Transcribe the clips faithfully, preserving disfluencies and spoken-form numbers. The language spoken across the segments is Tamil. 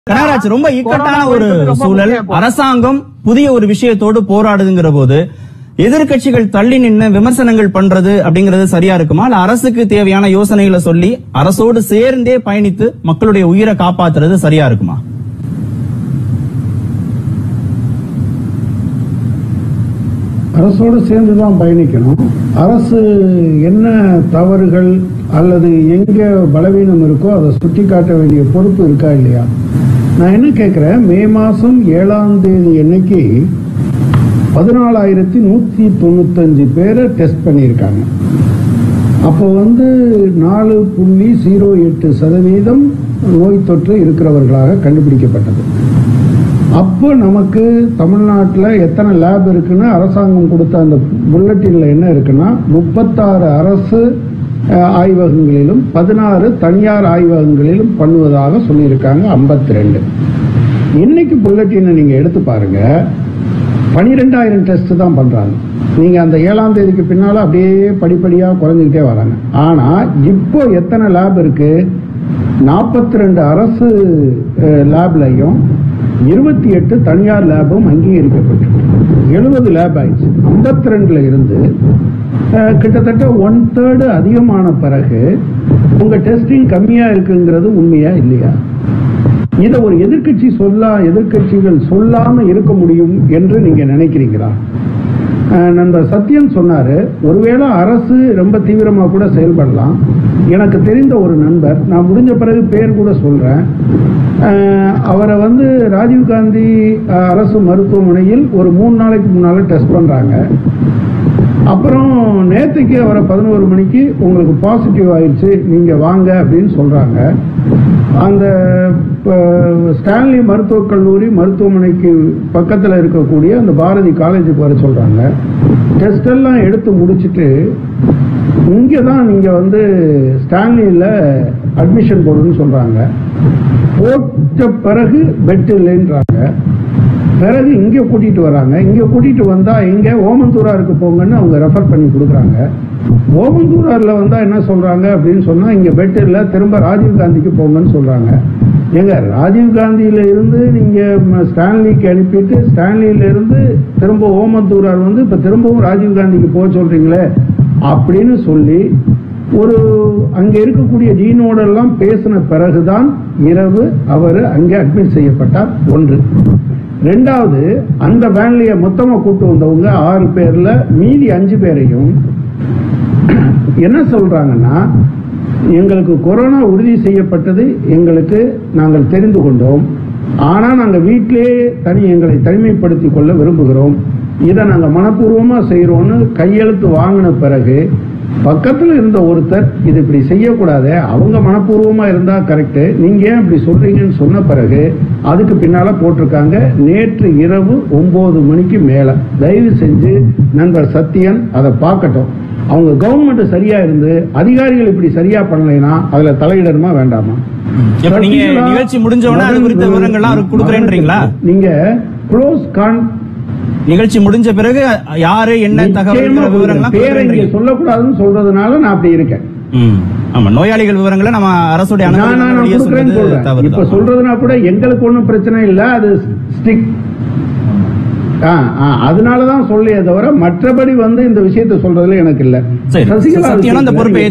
கனகராஜ், ரொம்ப இக்கட்டான ஒரு சூழல். அரசாங்கம் புதிய ஒரு விஷயத்தோடு போராடுதுங்கிற போது எதிர்கட்சிகள் தள்ளி நின்று விமர்சனங்கள் பண்றது அப்படிங்கிறது சரியா இருக்குமா? இல்ல அரசுக்கு தேவையான யோசனைகளை சொல்லி அரசோடு சேர்ந்தே பயணித்து மக்களுடைய உயிரை காப்பாத்துறது சரியா இருக்குமா? அரசோடு சேர்ந்துதான் பயணிக்கணும். அரசு என்ன தவறுகள் அல்லது எங்க பலவீனம் இருக்கோ அதை சுட்டி காட்ட வேண்டிய பொறுப்பு இருக்கா இல்லையா? நான் என்ன கேட்கிறேன், மே மாசம் ஏழாம் தேதி அன்னைக்கு பதினாலாயிரத்தி நூத்தி தொண்ணூத்தஞ்சு பேரை டெஸ்ட் பண்ணியிருக்காங்க. அப்போ வந்து நாலு புள்ளி ஜீரோ எட்டு சதவீதம் நோய் தொற்று இருக்கிறவர்களாக கண்டுபிடிக்கப்பட்டது. அப்போ நமக்கு தமிழ்நாட்டில் எத்தனை லேப் இருக்குன்னு அரசாங்கம் கொடுத்த அந்த புல்லட்டின்ல என்ன இருக்குன்னா, முப்பத்தாறு அரசு ஆய்வகங்களிலும் பதினாறு தனியார் ஆய்வகங்களிலும் பண்ணுவதாக சொல்லியிருக்காங்க. ஐம்பத்தி ரெண்டு இன்னைக்கு புல்லட்டினை நீங்க எடுத்து பாருங்க, பனிரெண்டாயிரம் டெஸ்ட் தான் பண்றாங்க. நீங்க அந்த ஏழாம் தேதிக்கு பின்னால அப்படியே படிப்படியா குறைஞ்சிக்கிட்டே வராங்க. ஆனா இப்போ எத்தனை லேப் இருக்கு? நாற்பத்தி ரெண்டு அரசு லேப்லையும் இருபத்தி எட்டு தனியார் லேபும் அங்கீகரிக்கப்பட்டிருக்கு. எழுபது லேப் ஆயிடுச்சு. ஐம்பத்தி ரெண்டுல இருந்து கிட்டத்தட்ட ஒன் தேர்டு அதிகமான பிறகு உங்க டெஸ்டிங் கம்மியா இருக்குங்கிறது உண்மையா இல்லையா? இதை ஒரு எதிர்கட்சி சொல்ல எதிர்கட்சிகள் சொல்லாம இருக்க முடியும் என்று நீங்க நினைக்கிறீங்களா? நண்பர் சத்யன் சொன்னாரு, ஒருவேளை அரசு ரொம்ப தீவிரமா கூட செயல்படலாம். எனக்கு தெரிந்த ஒரு நண்பர், நான் முடிஞ்ச பிறகு பேர் கூட சொல்றேன், அவரை வந்து ராஜீவ்காந்தி அரசு மருத்துவமனையில் ஒரு மூணு நாளைக்கு முன்னால டெஸ்ட் பண்றாங்க. அப்புறம் நேற்றுக்கு அவரை பதினோரு மணிக்கு உங்களுக்கு பாசிட்டிவ் ஆயிடுச்சு, நீங்க வாங்க அப்படின்னு சொல்றாங்க. அந்த ஸ்டான்லி மருத்துவக் கல்லூரி மருத்துவமனைக்கு பக்கத்தில் இருக்கக்கூடிய அந்த பாரதி காலேஜுக்கு வர சொல்றாங்க. டெஸ்ட் எல்லாம் எடுத்து முடிச்சுட்டு இங்கே தான் நீங்க வந்து ஸ்டான்லியில் அட்மிஷன் போடுன்னு சொல்றாங்க. போட்ட பிறகு பெட் இல்லைன்றாங்க. பிறகு இங்கே கூட்டிட்டு வராங்க. இங்கே கூட்டிட்டு வந்தா இங்க ஓமந்தூராருக்கு போங்கன்னு அவங்க ரெஃபர் பண்ணி கொடுக்குறாங்க. ஓமந்தூரார்ல வந்தா என்ன சொல்றாங்க அப்படின்னு சொன்னா, இங்க பெட் இல்லை, திரும்ப ராஜீவ்காந்திக்கு போங்கன்னு சொல்றாங்க. எங்க ராஜீவ்காந்தியில இருந்து நீங்க ஸ்டான்லிக்கு அனுப்பிட்டு ஸ்டான்லியில இருந்து திரும்ப ஓமந்தூரார் வந்து இப்ப திரும்பவும் ராஜீவ்காந்திக்கு போக சொல்றீங்களே அப்படின்னு சொல்லி ஒரு அங்க இருக்கக்கூடிய ஜீனோடெல்லாம் பேசின பிறகுதான் இரவு அவர் அங்கே அட்மிட் செய்யப்பட்டார். ஒன்று. ரெண்டாவது, அந்த வேன்லய மொத்தமா கூட்டு வந்தவங்க ஆறு பேர்ல மீதி அஞ்சு பேரையும் என்ன சொல்றாங்கன்னா, எங்களுக்கு கொரோனா உறுதி செய்யப்பட்டது, எங்களுக்கு நாங்கள் தெரிந்து கொண்டோம், ஆனா நாங்க வீட்டிலேயே தனி எங்களை தனிமைப்படுத்திக் கொள்ள விரும்புகிறோம், இதை நாங்க மனப்பூர்வமா செய்யறோம்னு கையெழுத்து வாங்கின பிறகு பக்கத்தில் இருந்த ஒருத்தர் இது இப்படி செய்யக்கூடாது, அவங்க மனப்பூர்வமா இருந்தா கரெக்ட், நீங்க ஏன் இப்படி சொல்றீங்கன்னு சொன்ன பிறகு அதுக்கு பின்னால போட்டிருக்காங்க நேற்று இரவு ஒன்பது மணிக்கு மேல. தயவு செஞ்சு நண்பர் சத்யன் அதை பார்க்கட்டும். அவங்க கவர்மெண்ட் சரியா இருந்து அதிகாரிகள் இப்படி சரியா பண்ணலைன்னா அதுல தலையிடணுமா வேண்டாமா? நிகழ்ச்சி முடிஞ்சவன அது குறித்த விவரங்கள்லாம் கொடுக்குறேன்றீங்களா? நீங்க க்ளோஸ் கான் நிகழ்ச்சி முடிஞ்ச பிறகு யாரு என்ன தகவல் விவரங்கள் பேரை இங்க சொல்லக்கூடாதுன்னு சொல்றதுனால நான் அப்படி இருக்கேன். ஆமா, நோயாளிகள் விவரங்களை நம்ம அரசுடைய இப்ப சொல்றதுனா கூட எங்களுக்கு ஒண்ணும் பிரச்சனை இல்ல, அது ஸ்டிக். அதனாலதான் சொல்லியே தவிர மற்றபடி வந்து இந்த விஷயத்தை சொல்றதுல எனக்கு இல்ல. சசிகலா அந்த பொறுப்பை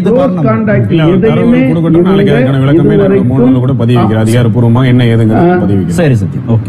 அதிகாரப்பூர்வமா என்ன ஏதுங்க. சரி சத்யம், ஓகே.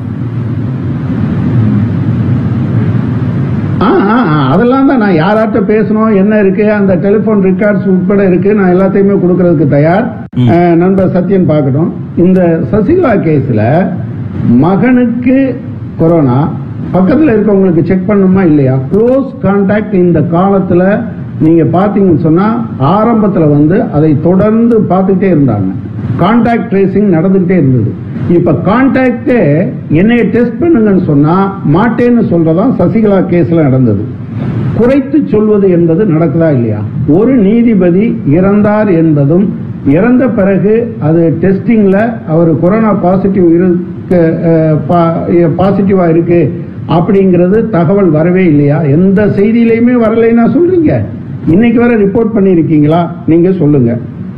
அதெல்லாம் தான் நான் யாராட்ட பேசணும் என்ன இருக்கு, அந்த டெலிபோன் ரெக்கார்ட்ஸ் உட்பட இருக்கு, நான் எல்லாத்தையுமே கொடுக்கறதுக்கு தயார். நண்பர் சத்யன் பார்க்கட்டும். இந்த சசிகலா கேஸ்ல மகனுக்கு கொரோனா, பக்கத்துல இருக்கவங்களுக்கு செக் பண்ணணுமா இல்லையா? க்ளோஸ் கான்டாக்ட் இந்த காலத்துல நீங்க பாத்தீங்கன்னு சொன்னா ஆரம்பத்துல வந்து அதை தொடர்ந்து பார்த்துக்கிட்டே இருந்தாங்க. கான்டாக்ட் ட்ரேசிங் நடந்துகிட்டே இருந்தது. இப்ப கான்டாக்டே என்னைய டெஸ்ட் பண்ணுங்கன்னு சொன்னா மாட்டேன்னு சொல்றதான் சசிகலா கேஸ்ல நடந்தது. குறைத்து சொல்வது என்பது நடக்குதா இல்லையா? ஒரு நீதிபதி இறந்தார் என்பதும் இறந்த பிறகு அது டெஸ்டிங்ல அவர் கொரோனா பாசிட்டிவ் இருக்கு பாசிட்டிவா இருக்கு அப்படிங்கிறது தகவல் வரவே இல்லையா? எந்த செய்தியிலையுமே வரலைன்னா சொல்றீங்க. இன்னைக்கு வரை ரிப்போர்ட் பண்ணிருக்கீங்களா? நீங்க சொல்லுங்க.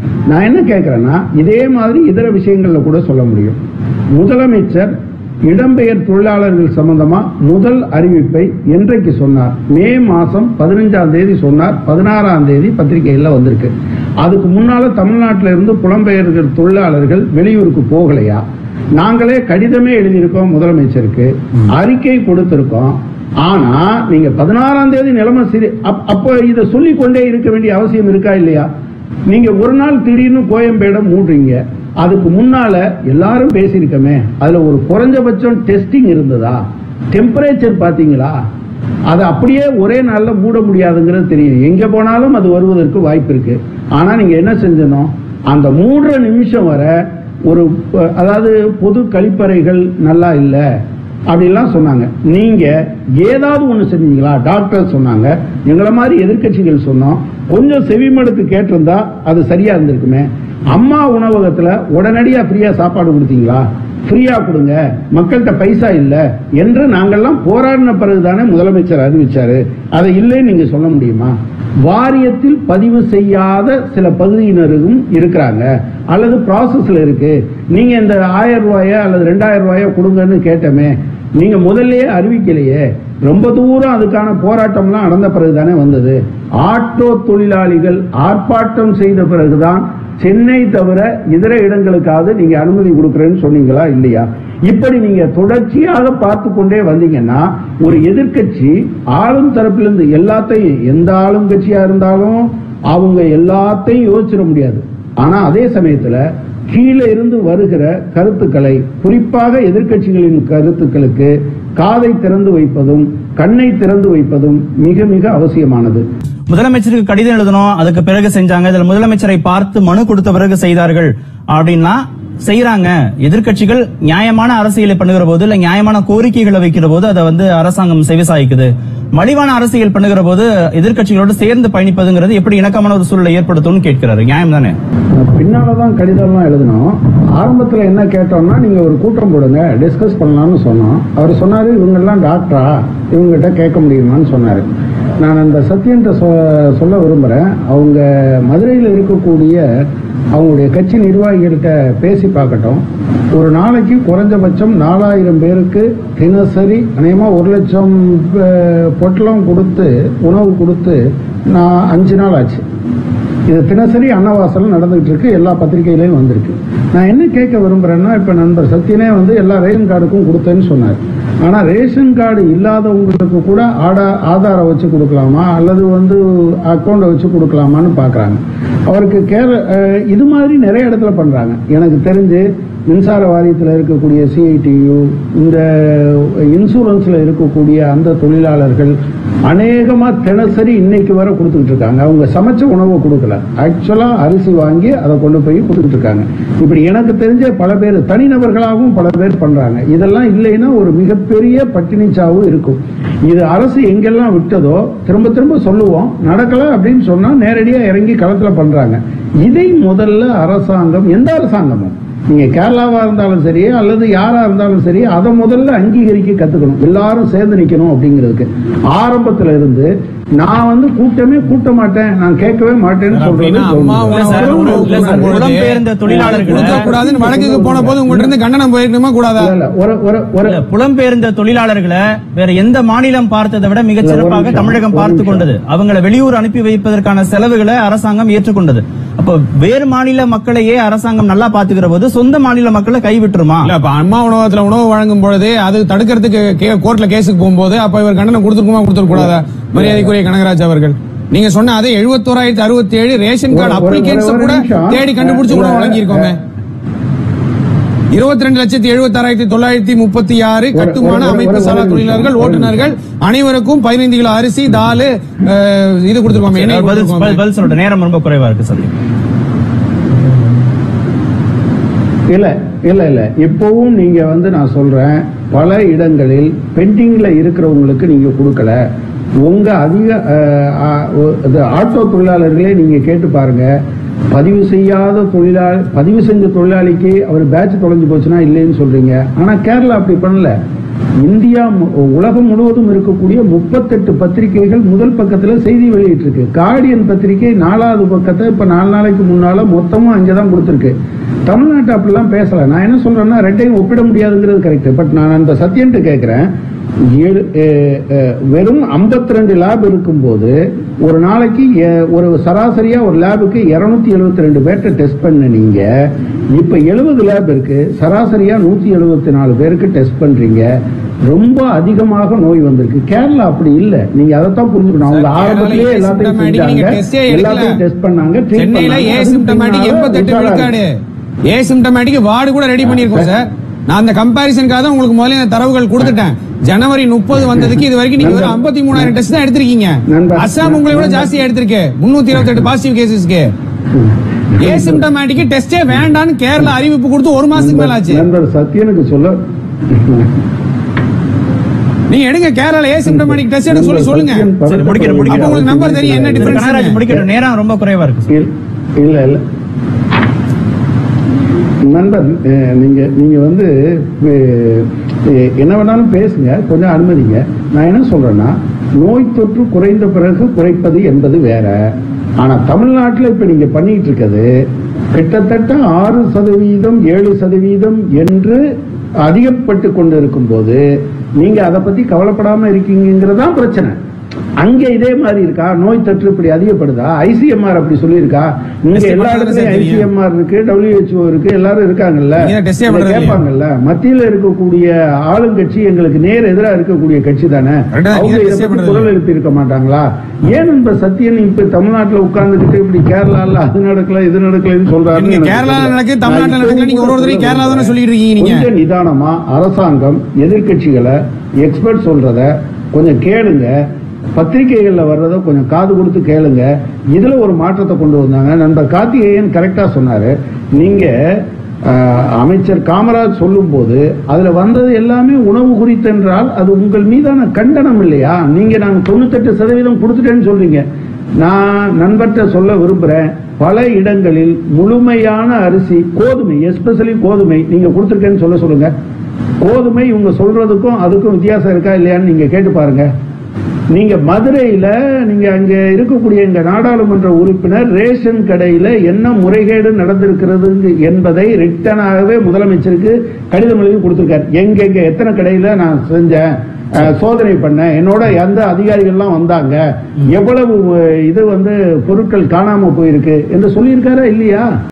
நான் என்ன கேட்கிறேன்னா இதே மாதிரி இதர விஷயங்கள்ல கூட சொல்ல முடியும். முதலமைச்சர் இடம்பெயர் தொழிலாளர்கள் சம்பந்தமா முதல் அறிவிப்பை என்றைக்கு சொன்னார்? மே மாசம் பதினஞ்சாம் தேதி சொன்னார். பதினாறாம் தேதி பத்திரிகையில வந்திருக்கு. அதுக்கு முன்னால தமிழ்நாட்டில இருந்து புலம்பெயர்கள் தொழிலாளர்கள் வெளியூருக்கு போகலையா? நாங்களே கடிதமே எழுதியிருக்கோம் முதலமைச்சருக்கு, அறிக்கை கொடுத்திருக்கோம். ஆனா நீங்க பதினாறாம் தேதி நிலைமை சரி அப்ப இதை சொல்லிக் கொண்டே இருக்க வேண்டிய அவசியம் இருக்கா இல்லையா? நீங்க ஒரு நாள் திடீர்னு கோயம்பேட மூடுறீங்க. அதுக்கு முன்னால எல்லாரும் பேசியிருக்கமே, அதுல ஒரு குறைஞ்சபட்சம் டெஸ்டிங் இருந்ததா? டெம்பரேச்சர் பாத்தீங்களா? அது அப்படியே ஒரே நாள்ல மூட முடியாதுங்கிறது தெரியும். எங்க போனாலும் அது வருவதற்கு வாய்ப்பு இருக்கு. ஆனா நீங்க என்ன செஞ்சணும், அந்த மூன்று நிமிஷம் வர ஒரு அதாவது பொது கழிப்பறைகள் நல்லா இல்ல அப்படிலாம் சொன்னாங்க. நீங்க ஏதாவது ஒண்ணு செஞ்சீங்களா? டாக்டர் சொன்னாங்க, எங்களை மாதிரி எதிர்கட்சிகள் சொன்னோம். கொஞ்சம் செவிமடுத்து கேட்டிருந்தா அது சரியா இருந்திருக்குமே. அம்மா உணவகத்துல உடனடியா ஃப்ரீயா சாப்பாடு கொடுத்தீங்களா? ஃப்ரீயா கொடுங்க, மக்கள்கிட்ட பைசா இல்ல என்று நாங்கெல்லாம் போராடின பிறகுதானே முதலமைச்சர் அறிவிச்சாரு. அதை இல்லைன்னு நீங்க சொல்ல முடியுமா? வாரியத்தில் பதிவு செய்யாத சில பகுதியினரும் இருக்கிறாங்க அல்லது ப்ராசஸ்ல இருக்கு. நீங்க இந்த ஆயிரம் ரூபாய அல்லது ரெண்டாயிரம் ரூபாய கொடுங்கன்னு கேட்டமே, நீங்க முதல்லயே அறிவிக்கலையே. ரொம்ப தூரம் அதுக்கான போராட்டம்லாம் நடந்த பிறகுதானே வந்தது. ஆட்டோ தொழிலாளிகள் ஆர்ப்பாட்டம் செய்த பிறகுதான் சென்னை தவிர இதர இடங்களுக்காவது நீங்க அனுமதி கொடுக்கறேன்னு சொன்னீங்களா இல்லையா? இப்படி நீங்க தொடர்ச்சியாக பார்த்து கொண்டே வந்தீங்கன்னா ஒரு எதிர்கட்சி ஆளும் தரப்பிலிருந்து எல்லாத்தையும், எந்த ஆளும் கட்சியா இருந்தாலும் அவங்க எல்லாத்தையும் யோசிச்சிட முடியாது. ஆனா அதே சமயத்துல கீழே இருந்து வருகிற கருத்துக்களை, குறிப்பாக எதிர்கட்சிகளின் கருத்துக்களுக்கு காதை திறந்து வைப்பதும் கண்ணை திறந்து வைப்பதும் மிக மிக அவசியமானது. முதலமைச்சருக்கு கடிதம் எழுதணும், அதுக்கு பிறகு செஞ்சாங்க. இதுல முதலமைச்சரை பார்த்து மனு கொடுத்த பிறகு செய்தார்கள் அப்படின்னா செய்யறாங்க. எதிர்கட்சிகள் நியாயமான அரசியலை பண்ணுகிற போது, இல்ல நியாயமான கோரிக்கைகளை வைக்கிற போது அதை வந்து அரசாங்கம் செவிசாய்க்குது. மலிவான அரசியல் பண்ணுகிற போது எதிர்கட்சிகளோடு சேர்ந்து பயணிப்பதுங்கிறது எப்படி இணக்கமான ஒரு சூழலை ஏற்படுத்தும் கேட்கிறாரு. நியாயம் தானே? பின்னாலதான் கடிதம்லாம் எழுதணும். ஆரம்பத்துல என்ன கேட்டோம்னா, நீங்க ஒரு கூட்டம் போடுங்க, டிஸ்கஸ் பண்ணலாம்னு சொன்னோம். அவர் சொன்னாரு, இவங்க எல்லாம் டாக்டரா, இவங்ககிட்ட கேட்க முடியுமான்னு சொன்னாரு. நான் அந்த சத்தியன்ட்ட சொல்ல விரும்புறேன். அவங்க மதுரையில் இருக்கக்கூடிய அவங்களுடைய கட்சி நிர்வாகிகள்கிட்ட பேசி பார்க்கட்டும். ஒரு நாளைக்கு குறைஞ்சபட்சம் நாலாயிரம் பேருக்கு தினசரி அநேகமா ஒரு லட்சம் பொட்டலம் கொடுத்து உணவு கொடுத்து நான் அஞ்சு நாள் ஆச்சு. இது தினசரி அன்னவாசல் நடந்துகிட்டு இருக்கு, எல்லா பத்திரிகையிலையும் வந்திருக்கு. நான் என்ன கேட்க விரும்புறேன்னா, இப்ப நண்பர் சத்தியனே வந்து எல்லா ரேஷன் கார்டுக்கும் கொடுத்தேன்னு சொன்னார். ஆனா ரேஷன் கார்டு இல்லாதவங்களுக்கு கூட ஆதாரம் வச்சு கொடுக்கலாமா அல்லது வந்து அக்கௌண்ட வச்சு கொடுக்கலாமான்னு பாக்குறாங்க. அவருக்கு கேர இது மாதிரி நிறைய இடத்துல பண்றாங்க. எனக்கு தெரிஞ்சு மின்சார வாரியத்தில் இருக்கக்கூடிய சிஐடியு, இந்த இன்சூரன்ஸ்ல இருக்கக்கூடிய அந்த தொழிலாளர்கள் அநேகமா தினசரி இன்னைக்கு வர கொடுத்துட்டு இருக்காங்க. அவங்க சமைச்ச உணவை கொடுக்கல, ஆக்சுவலா அரிசி வாங்கி அதை கொண்டு போய் கொடுத்துட்டு இருக்காங்க. இப்படி எனக்கு தெரிஞ்ச பல பேர் தனிநபர்களாகவும் பல பேர் பண்றாங்க. இதெல்லாம் இல்லைன்னா ஒரு மிகப்பெரிய பட்டினி சாவு இருக்கும். இது அரசு எங்கெல்லாம் விட்டதோ திரும்ப திரும்ப சொல்லுவோம், நடக்கல அப்படின்னு சொன்னா நேரடியா இறங்கி களத்துல பண்றாங்க. இதை முதல்ல அரசாங்கம், எந்த அரசாங்கமும், நீங்க கேரளாவா இருந்தாலும் சரி அல்லது யாரா இருந்தாலும் சரி, அதை முதல்ல அங்கீகரிக்க கத்துக்கணும். எல்லாரும் சேர்ந்து நிக்கணும் அப்படிங்கிறதுக்கு ஆரம்பத்துல இருந்து நான் வந்து கூட்டமே கூட்ட மாட்டேன், நான் கேட்கவே மாட்டேன்னு சொல்றது. புலம்பெயர்ந்த தொழிலாளர்கள் வழக்குக்கு போன போது உங்கள்கிட்ட இருந்து கண்டனம் போயிருக்கணுமா கூடாதா? புலம்பெயர்ந்த தொழிலாளர்களை வேற எந்த மாநிலம் பார்த்ததை விட மிகச் சிறப்பாக தமிழகம் பார்த்து கொண்டது. அவங்களை வெளியூர் அனுப்பி வைப்பதற்கான செலவுகளை அரசாங்கம் ஏற்றுக்கொண்டது. அப்ப வேறு மாநில மக்களையே அரசாங்கம் நல்லா பாத்துக்கிற போது சொந்த மாநில மக்களை கைவிட்டுருமா? அம்மா உணவகத்துல உணவு வழங்கும் பொழுது அது தடுக்கிறதுக்கு கோர்ட்ல கேஸுக்கு போகும்போது அப்ப இவர் கண்டனம் கொடுத்துருக்குமா கொடுத்துருக்க கூடாதா? மரியாதைக்குரிய கனகராஜ் அவர்கள், நீங்க சொன்ன அதே எழுபத்தோராயிரத்தி அறுபத்தி ஏழு ரேஷன் கார்டு அப்ளிகேஷன் கூட தேடி கண்டுபிடிச்சு கூட வழங்கியிருக்கோமே. இருபத்தி ரெண்டு லட்சத்தி எழுபத்தி ஆறாயிரத்தி தொள்ளாயிரத்தி முப்பத்தி ஆறு கட்டுமான அமைப்பு சாரா தொழிலாளர்கள், ஓட்டுநர்கள் அனைவருக்கும் பதினைந்து கிலோ அரிசி, தாலு இது கொடுத்துருக்கோம். நேரம் ரொம்ப குறைவா இருக்கு சார். இல்ல இல்ல இல்ல இப்பவும் நீங்க வந்து நான் சொல்றேன், பல இடங்களில் பெண்டிங்ல இருக்கிறவங்களுக்கு நீங்க கொடுக்கல. உங்க அதிக ஆட்டோ தொழிலாளர்களே நீங்க கேட்டு பாருங்க. பதிவு செய்யாத தொழிலாளி, பதிவு செஞ்ச தொழிலாளிக்கு அவர் பேட்ச் தொலைஞ்சு போச்சுன்னா இல்லைன்னு சொல்றீங்க. ஆனா கேரளா அப்படி பண்ணல. இந்தியா உலகம் முழுவதும் இருக்கக்கூடிய முப்பத்தெட்டு பத்திரிகைகள் முதல் பக்கத்துல செய்தி வெளியிட்டு இருக்கு. கார்டியன் பத்திரிகை நாலாவது பக்கத்தை இப்ப நாலு நாளைக்கு முன்னால மொத்தமும் அங்கதான் கொடுத்திருக்கு. தமிழ்நாட்டு அப்படிலாம் பேசல. நான் என்ன சொல்றேன்னா ரெண்டையும் ஒப்பிட முடியாதுங்கிறது கரெக்ட். பட் நான் அந்த சத்தியன்ட்டு கேட்கிறேன், வெறும் ஐம்பத்தி ரெண்டு லேப் இருக்கும்போது ஒரு நாளைக்கு ஒரு சராசரியா ஒரு லேபுக்கு இருநூத்தி எழுபத்தி ரெண்டு பேர்ட்ட டெஸ்ட் பண்ண நீங்க இப்ப எழுபது லேப் இருக்கு, சராசரியா நூத்தி எழுபத்தி நாலு பேருக்கு டெஸ்ட் பண்றீங்க. ரொம்ப அதிகமாக நோய் வந்திருக்கு. கேரளா அப்படி இல்ல. நீங்க அதைத்தான் புரிஞ்சுக்கணும். அவங்க ஆரம்பத்திலேயே எல்லாத்தையும் செஞ்சாங்க, எல்லாத்தையும் டெஸ்ட் பண்ணாங்க. சென்னையில ஏசிம்டமேட்டிக் எண்பத்தெட்டு விழுக்காடு ஏசிம்டமேட்டிக் வார்டு கூட ரெடி பண்ணிருக்கோம் சார். நான் அந்த கம்பாரிசனுக்காக தான் உங்களுக்கு முதல்ல தரவுகள் கொடுத்துட்டேன். ஜனவரி முப்பது வந்ததுக்கு இது வரைக்கும் நீங்க ஐம்பத்தி மூணாயிரம் டெஸ்ட் தான் எடுத்திருக்கீங்க. அசாம் உங்களை விட ஜாஸ்தியா எடுத்திருக்கு, முன்னூத்தி இருபத்தி எட்டு பாசிட்டிவ் கேசஸ்க்கு. ஏசிம்டமேட்டிக் டெஸ்டே வேண்டான்னு கேரளா அறிவிப்பு கொடுத்து ஒரு மாசத்துக்கு மேல ஆச்சு. சத்தியனுக்கு சொல்ல நீங்க எடுங்க, கேரளா ஏசிம்டமேட்டிக் டெஸ்ட் எடுக்க சொல்லி சொல்லுங்க. உங்களுக்கு நம்பர் தெரியும், என்ன டிஃபரன்ஸ் முடிக்கணும். நேரம் ரொம்ப குறைவா இருக்கு. இல்ல இல்ல நண்பர், நீங்க நீங்க வந்து என்ன வேணாலும் பேசுங்க, கொஞ்சம் அனுமதிங்க. நான் என்ன சொல்றேன்னா, நோய் தொற்று குறைந்த பிறகு குறைப்பது என்பது வேற. ஆனா தமிழ்நாட்டில் இப்ப நீங்க பண்ணிட்டு இருக்கிறது கிட்டத்தட்ட ஆறு சதவீதம் ஏழு சதவீதம் என்று அதிகப்பட்டு கொண்டு இருக்கும் போது நீங்க அதை பத்தி கவலைப்படாம இருக்கீங்கிறதா பிரச்சனை. அங்க இதே மாதிரி இருக்கா? நோய் தொற்று இப்படி அதிகப்படுதா? ஐசிஎம்ஆர் அப்படி சொல்லி இருக்கா? நீங்க எல்லா இடத்துலயும் ஐசிஎம்ஆர் இருக்கு, டபிள்யூஹெச்ஓ இருக்கு, எல்லாரும் இருக்காங்கல்ல, கேட்பாங்கல்ல. மத்தியில இருக்கக்கூடிய ஆளுங்கட்சி எங்களுக்கு நேர் எதிராக இருக்கக்கூடிய கட்சி தானே, அவங்க இதை பத்தி குரல் எழுப்பி இருக்க மாட்டாங்களா? ஏன் இப்ப சத்தியன் இப்ப தமிழ்நாட்டுல உட்கார்ந்துட்டு இப்படி கேரளால அது நடக்கல இது நடக்கலன்னு சொல்றாரு. கேரளா நடக்கு, தமிழ்நாட்டுல நடக்கல, நீங்க ஒரு ஒருத்தரையும் கேரளா தானே சொல்லிட்டு இருக்கீங்க. கொஞ்சம் நிதானமா அரசாங்கம் எதிர்கட்சிகளை எக்ஸ்பர்ட் சொல்றத கொஞ்சம் கேளுங்க, பத்திரிகைகள்ல வர்றத கொஞ்சம் காது கொடுத்து கேளுங்க. இதுல ஒரு மாற்றத்தை கொண்டு வந்தாங்க. நண்பர் கார்த்திகேயன் கரெக்டா சொன்னாரு. நீங்க அமைச்சர் காமராஜ் சொல்லும் போது அதுல வந்தது எல்லாமே உணவு குறித்தென்றால் அது உங்கள் மீதான கண்டனம் இல்லையா? நீங்க நாங்க தொண்ணூத்தெட்டு சதவீதம் கொடுத்துட்டேன்னு சொல்றீங்க. நான் நண்பர்கிட்ட சொல்ல விரும்புறேன், பல இடங்களில் முழுமையான அரிசி, கோதுமை, எஸ்பெஷலி கோதுமை நீங்க கொடுத்துருக்கேன்னு சொல்ல சொல்லுங்க. கோதுமை இவங்க சொல்றதுக்கும் அதுக்கும் வித்தியாசம் இருக்கா இல்லையான்னு நீங்க கேட்டு பாருங்க. நீங்க மதுரையில நீங்க அங்க இருக்கக்கூடிய எங்க நாடாளுமன்ற உறுப்பினர் ரேஷன் கடையில என்ன முறைகேடு நடந்திருக்கிறது என்பதை ரிட்டனாகவே முதலமைச்சருக்கு கடிதம் எழுதி கொடுத்திருக்காரு. எங்க எங்க எத்தனை கடையில நான் செஞ்சேன், சோதனை பண்ண, என்னோட எந்த அதிகாரிகள்லாம் வந்தாங்க, எவ்வளவு இது வந்து பொருட்கள் காணாம போயிருக்கு என்று சொல்லியிருக்காரா இல்லையா?